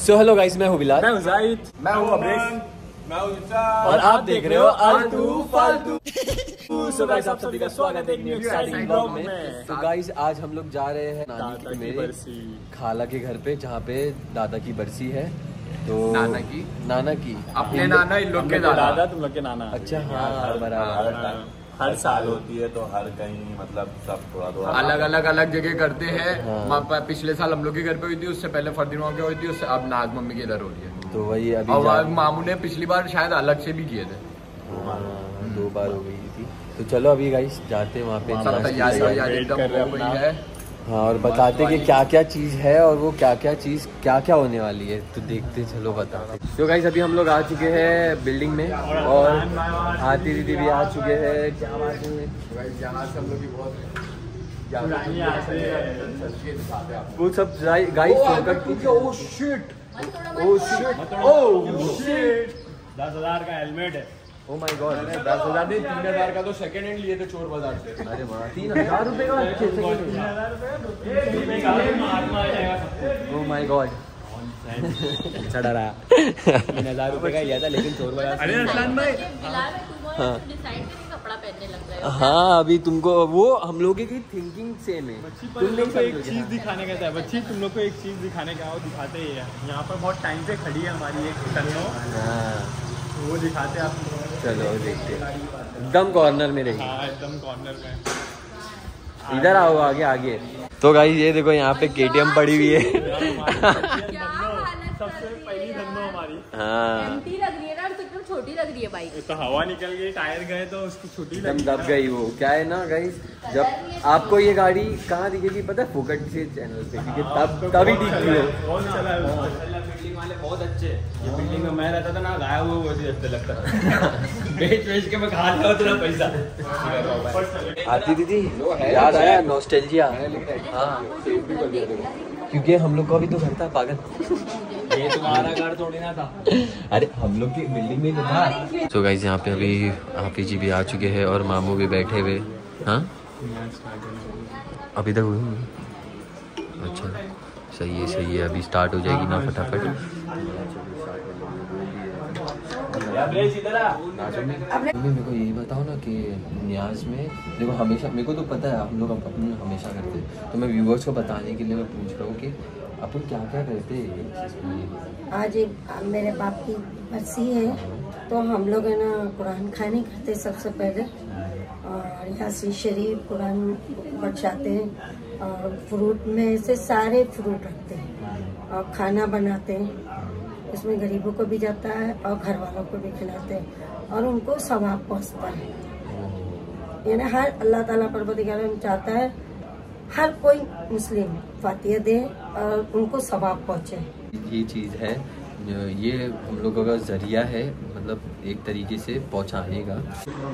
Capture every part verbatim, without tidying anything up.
So hello guys, मैं हूँ बिलाल, मैं हूँ जाहिद, मैं हूँ अब्रेश, मैं हूँ इरशाद और आप देख रहे हो आलतू फालतू। सो गाइस, आप सभी का स्वागत है एक न्यू एक्साइटिंग ब्लॉग में। में। तो गाइस, आज हम लोग जा रहे हैं नानी दादा की की मेरे बरसी, खाला के घर पे, जहाँ पे दादा की बरसी है। तो नाना की नाना की अपने नाना इन लोग के दादा दादा। तुम लोग के नाना। अच्छा हाँ, बराबर। हाँ। हर साल होती है तो हर कहीं मतलब सब थोड़ा थोड़ा अलग अलग अलग जगह करते हैं। हाँ। माँ- प- पिछले साल हम लोग के घर पे हुई थी, उससे पहले फरदीन के हुई थी, उससे अब नाज मम्मी के इधर हो रही है। तो वही अभी और जा- वह मामू ने पिछली बार शायद अलग से भी किए थे। हाँ, दो बार हो गई थी। तो चलो अभी गाइस जाते हैं वहाँ पे, सब नाच की तैयारी तैयारी। वैयारी एकदम कर रहे हो अपना। गई है। हाँ, और बताते कि क्या क्या चीज़ है और वो क्या क्या चीज़ क्या क्या होने वाली है। तो देखते, चलो बताते। तो गाइस, अभी हम लोग आ चुके हैं बिल्डिंग में और आरती दीदी भी आ चुके हैं। क्या बात है, यहाँ से हम लोग की बहुत वो सब गाइस फोकट कीजिए। Oh shit, oh shit, oh shit, दस हजार का हेलमेट है। Oh my god. दस हजार नहीं, तीन हजार का तो सेकंड हैंड लिए थे चोर बाजार से। अरे वाह, तीन हजार रुपए का ओह माय गॉड, अच्छा डरा। तीन हजार रुपए का लिया था, लेकिन चोर बाजार। अरे अरसलान भाई, हाँ। डिसाइड कपड़ा पहनने लग गए हो। हाँ, अभी तुमको वो हम लोगों की थिंकिंग सेम है। तुम लोग को एक चीज दिखाने का था बच्ची, तुम लोग को एक चीज दिखाने का, वो दिखाते ही है। यहाँ पर बहुत टाइम से खड़ी है हमारी एक टन्नो, हाँ, वो दिखाते आप। चलो देखते हैं। एकदम कॉर्नर में रही, हाँ, एकदम कॉर्नर में। इधर आओ, आगे आगे। तो गाइस, ये देखो यहाँ पे केटीएम पड़ी हुई है। क्या हालत सबसे कर दी है पहली यार। टन्नो हमारी। हाँ, एम्प्टी लग रही है ना, और तो एकदम छोटी लग रही है बाइक। तो हवा निकल गई, टायर गए तो उसकी छुट्टी एकदम लगी। दब गई वो। क्या है ना गाइस, जब आपको ये गाड़ी कहाँ दिखेगी पता है? फोकट से चैनल पे, क्योंकि तब तभी दिखती है। बहुत चला है। बिल्डिंग वाले बहुत अच्छे। ये बिल्डिंग में मैं रहता था ना, गायब हुआ वैसे लगता लगता था। बेच बेच के मैं खा लिया उतना पैसा। आरती दीदी, याद आया नॉस्टैल्जिया? हाँ, क्योंकि हम लोग का भी तो घर था पागल। ये तुम्हारा घर थोड़ी ना था। अरे हम लोग की बिल्डिंग में तो था। तो गाइस, यहाँ पे अभी हाफिज जी भी आ चुके हैं और मामू भी बैठे हुए। हाँ, अभी तक हुई नहीं। अच्छा, सही है सही है, अभी स्टार्ट हो जाएगी ना फटाफट। मेरे को यही बताओ ना कि न्याज में देखो, हमेशा मेरे को तो पता है हम लोग अपन हमेशा करते हैं, तो मैं व्यूवर्स को बताने के लिए मैं पूछ रहा हूँ कि अपन क्या क्या करते हैं। आज एक मेरे बाप की बरसी है, तो हम लोग है ना कुरान खानी करते सबसे पहले, और यासीन शरीफ कुरान बचाते हैं, और फ्रूट में से सारे फ्रूट रखते हैं और खाना बनाते हैं। इसमें गरीबों को भी जाता है और घर वालों को भी खिलाते हैं और उनको सवाब पहुँचता है। यानी हर अल्लाह ताला परवरदिगार चाहता है हर कोई मुस्लिम फातिहा दे और उनको सवाब पहुँचे। ये चीज़ है, ये हम लोगों का जरिया है, मतलब एक तरीके से पहुँचाने का।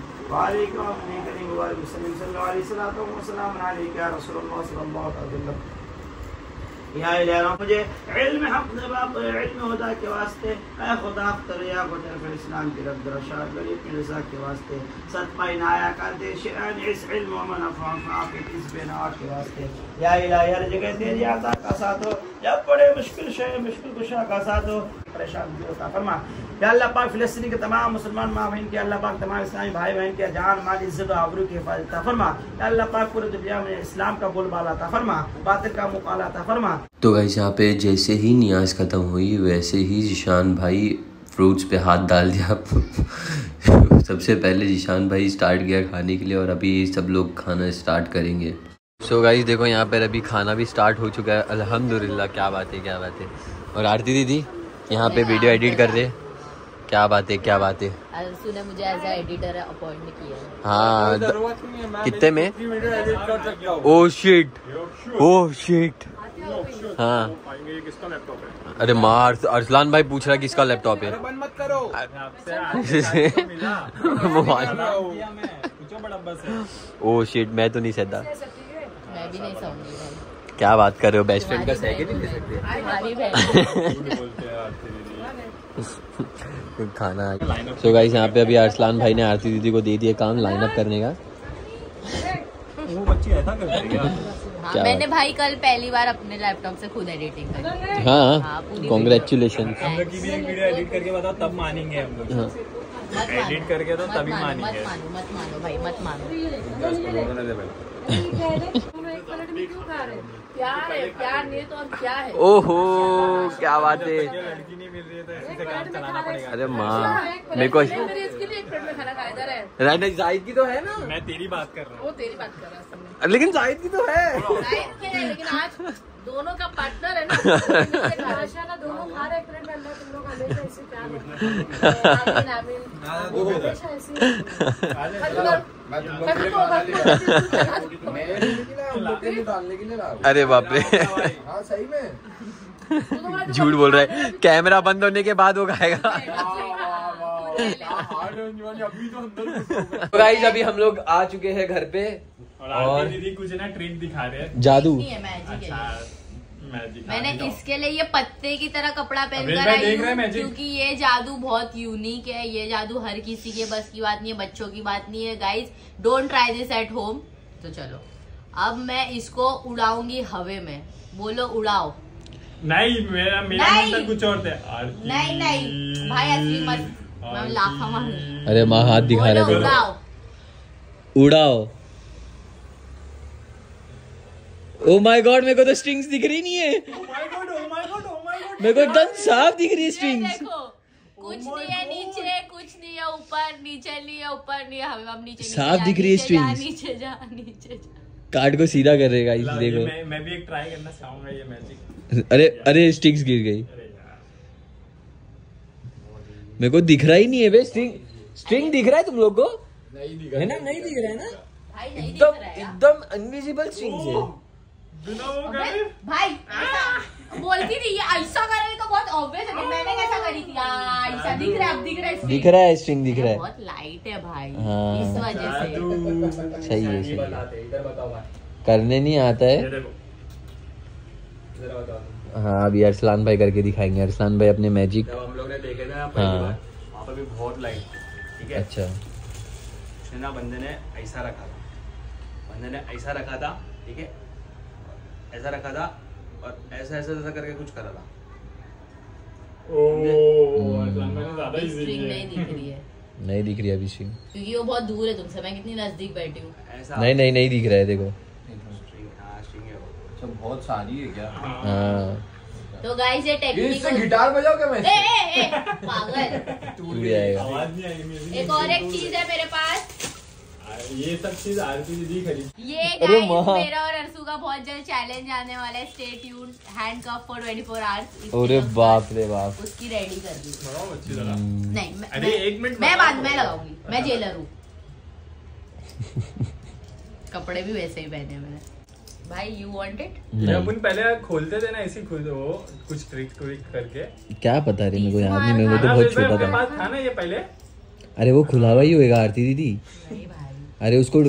मुझे इल्म हक जवाब इल्म खुदा के वास्ते, ऐ खुदा तरिया को तरफ इस्लाम की रब दरशाद वली की रज़ा के वास्ते, सदका इनाया कर दे शान इस इल्म व मनफा आपके इस बिना के वास्ते। या इलाही हर जगह तेरी आता का साथ हो, जब बड़े मुश्किल शे मुश्किल कुशा का साथ हो, परेशान भी होता फरमा। या अल्लाह पाक फिलिस्तीनी के तमाम मुसलमान माँ बहन के, अल्लाह पाक तमाम इस्लामी भाई बहन के जान माल इज्जत और आबरू की हिफाजत फरमा। या अल्लाह पाक पूरी दुनिया में इस्लाम का बोलबाला अता फरमा, बातिल का मुकाला अता फरमा। तो गाइस, यहाँ पे जैसे ही नियाज ख़त्म हुई वैसे ही जिशान भाई फ्रूट्स पे हाथ डाल दिया। सबसे पहले जिशान भाई स्टार्ट किया खाने के लिए और अभी सब लोग खाना स्टार्ट करेंगे। सो so गाइस, देखो यहाँ पर अभी खाना भी स्टार्ट हो चुका है, अल्हम्दुलिल्लाह। क्या बात है, क्या बात है। और आरती दीदी यहाँ पे वीडियो एडिट कर रहे, क्या बात है क्या बात है। अर्सू ने मुझे एज ए एडिटर अपॉइंट किया है। हाँ, कितने में? Oh shit, oh shit. हाँ, किसका लैपटॉप है? अरे मार, अरसलान भाई पूछ रहा है किसका लैपटॉप है। बंद मत करो। ओह शिट, मैं तो नहीं सहता। मैं भी नहीं सहूंगी भाई। क्या बात कर रहे हो, बेस्ट फ्रेंड का सह के नहीं ले सकते। तुम्हारी बहन खाना। सो गाइस, यहाँ पे अभी अरसलान भाई ने आरती दीदी को दे दिया काम लाइन अप करने का। वो बच्ची ऐसा करती है क्या? हाँ, मैंने भाई कल पहली बार अपने लैपटॉप से खुद एडिटिंग करी। हाँ, कॉन्ग्रेचुलेशन। हम लोग की भी एक वीडियो एडिट करके बताओ तब मानेंगे हम लोग। हाँ। एडिट करके तो तभी मानेंगे। मत मानो मत मानो भाई मत मानो। प्यार है प्यार नहीं तो और क्या है। ओहो क्या बात है। लड़की नहीं मिल रही है तो इसी से काम चलाना पड़ेगा। अरे माँ मेरे को राइट जाहिद की तो है ना। मैं तेरी बात कर रहा हूँ। वो तेरी बात कर रहा है लेकिन जाहिद की तो है। जाहिद के है, लेकिन आज दोनों का पार्टनर है ना। माशाल्लाह दोनों हर एक फ्रेंड अल्लाह तुम लोग हमेशा ऐसे प्यार आमीन आमीन हमेशा ऐसे। अरे बाप रे सही में झूठ बोल रहा है। कैमरा बंद होने के बाद वो गाएगा। तो गाइस अभी हम लोग आ चुके हैं घर पे और दीदी कुछ ना ट्रिक दिखा रहे हैं। जादू मैजिक है। मैजिक मैंने इसके लिए ये पत्ते की तरह कपड़ा पहन अबे कर भाई आई देख रहे हैं हूँ मैजिक। क्योंकि ये जादू बहुत यूनिक है। ये जादू हर किसी के बस की बात नहीं है, बच्चों की बात नहीं है। Guys don't try this at home. तो चलो अब मैं इसको उड़ाऊंगी हवे में। बोलो उड़ाओ। नहीं मेरा मेरा नहीं। मतलब कुछ और थे। नहीं नहीं भाई ऐसी मत, मैं लाफा मारूंगी। अरे माँ हाथ दिखा रहे बोलो थे। उड़ाओ। उड़ाओ। ओ माय गॉड मेरे को तो स्ट्रिंग्स दिख रही नहीं है। Oh my God, oh my God, oh my God। मेरे को एकदम साफ दिख रही है ये स्ट्रिंग्स। देखो कुछ नहीं है नीचे, कुछ नहीं है ऊपर, नीचे नहीं है ऊपर नहीं है। हम नीचे नीचे साफ जा, दिख रही है नीचे जा, strings। नीचे जा नीचे जा। कार्ड को सीधा कर रहेगा इस लाओ, ये देखो। मैं, मैं भी एक ट्राई करना चाहूंगा ये मैजिक। अरे अरे स्टिक्स गिर गई। अरे यार मेरे को दिख रहा ही नहीं है बे। स्ट्रिंग स्ट्रिंग दिख रहा है तुम लोग को? नहीं दिख रहा है ना। नहीं दिख रहा है ना। भाई नहीं दिख एकदम रहा है यार। एकदम अनविजिबल स्ट्रिंग्स है। बिना वो अबे, करे भाई ऐसा बोलती थी ये ऐसा करे तो बहुत ऑब्वियस है। मैंने कैसा करी थी? आ, ऐसा दिख रहा है, अब दिख रहा है दिख रहा है स्ट्रिंग दिख रहा है। बहुत लाइट है भाई हाँ। इस वजह से। जादू। सही है सही है। बताते इधर बताओ भाई। करने नहीं आता ये है। देखो इधर बताओ। हाँ अभी अरसलान भाई करके दिखाएंगे। अरसलान भाई अपने मैजिक। जब हम लोग ने देखे थे ना पहली हाँ। बार वहाँ पर भी बहुत लाइट थी। ठीक है अच्छा उसने ना बंदे ने ऐसा रखा था। बंदे ने ऐसा रखा था। ठीक है ऐसा रखा था और ऐसा ऐसा ऐसा करके कुछ करा था। स्ट्रिंग नहीं दिख रही है नहीं दिख रही अभी स्ट्रिंग। क्योंकि वो बहुत दूर है तुमसे। मैं कितनी नजदीक बैठी हूँ। ऐसा नहीं नहीं नहीं दिख रहा है देखो। स्ट्रिंग हाँ स्ट्रिंग है वो। अच्छा बहुत सारी है क्या? हाँ तो गाइस ये ये टेक्निक इससे गिटार बजाओ क्या मैं? ए ए ए पागल। टूट जाएगा। आवाज नहीं आएगी मेरी। एक और एक चीज है मेरे पास। ये सब चीज आरती दीदी खरीद। ये अरे गाइस माँ। मेरा और अर्सू का बहुत जल्द चैलेंज आने वाला है। Stay tuned handcuff for twenty four hours. अरे बाप रे बाप। उसकी रेडी कर दी। लगाओ अच्छी तरह। नहीं मैं, अरे मैं, एक मिनट मैं बताओ। बाद में लगाऊंगी। मैं जेलर हूँ। कपड़े भी वैसे ही पहने हैं मैंने। भाई यू वांट इट? ये अपन पहले खोलते थे ना ऐसी खुद वो कुछ ट्रिक ट्रिक करके। क्या पता रे मेरे को याद नहीं। मेरे को तो बहुत छोटा था। पास था ना ये पहले। अरे वो खुला हुआ ही होएगा आरती दीदी। नहीं भाई अरे उसको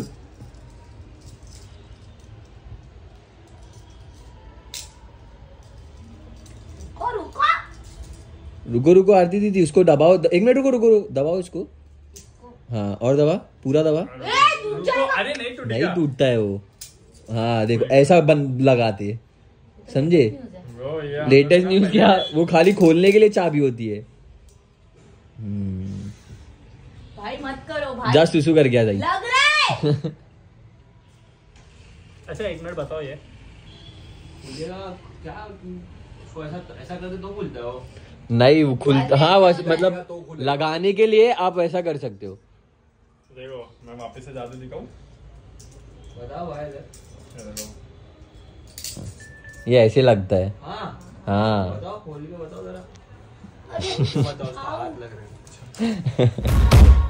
और रुको। रुको रुको आरती दीदी उसको दबाओ। एक मिनट रुको रुको दबाओ उसको। हाँ और दबा पूरा दबा। ए, टूट जाएगा। अरे नहीं टूटेगा। नहीं टूटता है वो। हाँ देखो ऐसा बंद लगाते समझे। वो ये लेटेस्ट न्यूज क्या वो खाली खोलने के लिए चाबी होती है। हम्म, भाई मत करो भाई। जा सुसु कर गया जाइए। लग रहा है। अच्छा एक मिनट बताओ ये मुझे ना क्या उसको ऐसा ऐसा करते तो खुलता है वो। नहीं वो खुल हाँ बस मतलब लगाने के लिए आप ऐसा कर सकते हो। देखो मैं वापस से जादू दिखाऊं। बताओ भाई इधर। ये देखो। ये ऐसे लगता है। हाँ हाँ बताओ खोल के बताओ जरा। अरे बताओ उसका हाथ लग रहा है।